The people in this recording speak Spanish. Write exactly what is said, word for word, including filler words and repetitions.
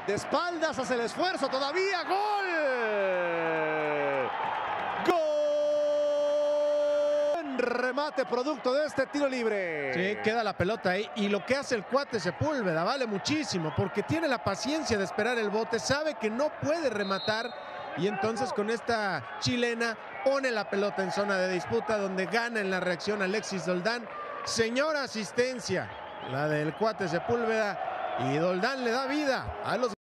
De espaldas hace el esfuerzo todavía. ¡Gol! ¡Gol! Remate producto de este tiro libre. Sí, queda la pelota ahí. Y lo que hace el cuate Sepúlveda vale muchísimo, porque tiene la paciencia de esperar el bote, sabe que no puede rematar, y entonces con esta chilena pone la pelota en zona de disputa, donde gana en la reacción Alexis Doldán. Señora asistencia, la del cuate Sepúlveda, y Doldán le da vida a los